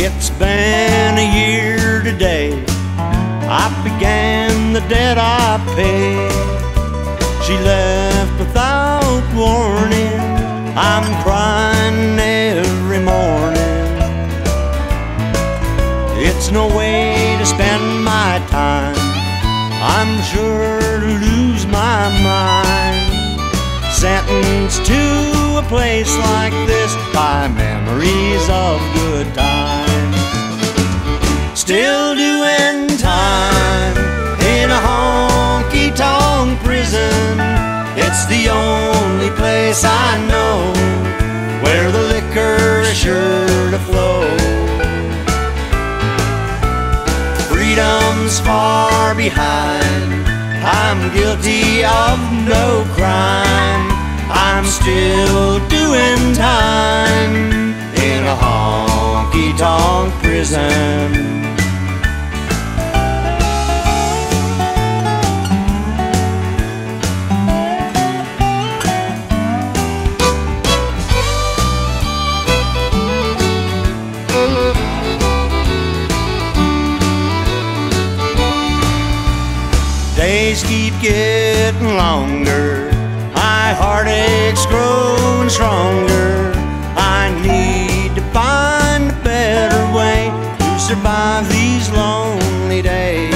It's been a year today. I began the debt I paid. She left without warning. I'm crying every morning. It's no way to spend my time. I'm sure to lose my mind. Sentenced to a place like this by memories of good times. Still doing time in a honky tonk prison. It's the only place I know where the liquor is sure to flow. Freedom's far behind. I'm guilty of no crime. I'm still doing time in a honky tonk prison. Days keep getting longer, my heartache's growing stronger. I need to find a better way to survive these lonely days.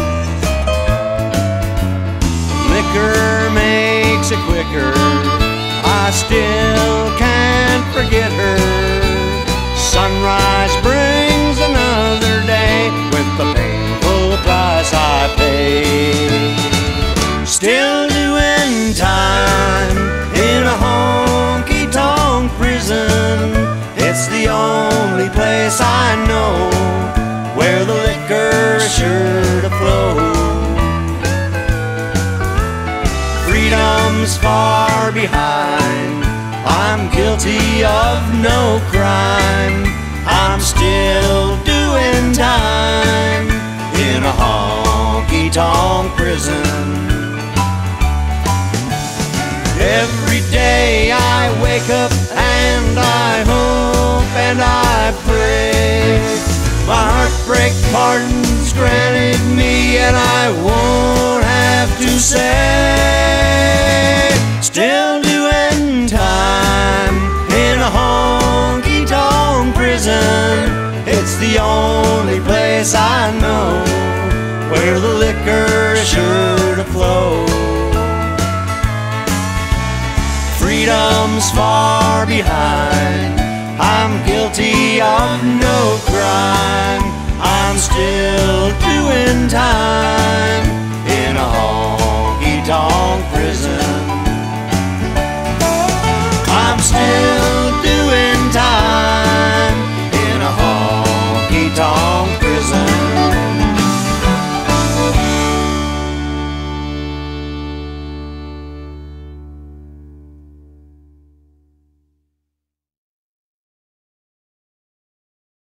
Liquor makes it quicker, I still can't forget her. Sunrise brings another day with the painful price I pay. Still doing time in a honky tonk prison. It's the only place I know where the liquor is sure to flow. Freedom's far behind. I'm guilty of no crime. I'm still doing time in a honky tonk prison. Every day I wake up and I hope and I pray my heartbreak pardon's granted me and I won't have to say. Still doing time in a honky tonk prison. It's the only place I know where the liquor is sure to flow. Freedom's far behind. I'm guilty of no crime. I'm still doing time in a honky tonk prison.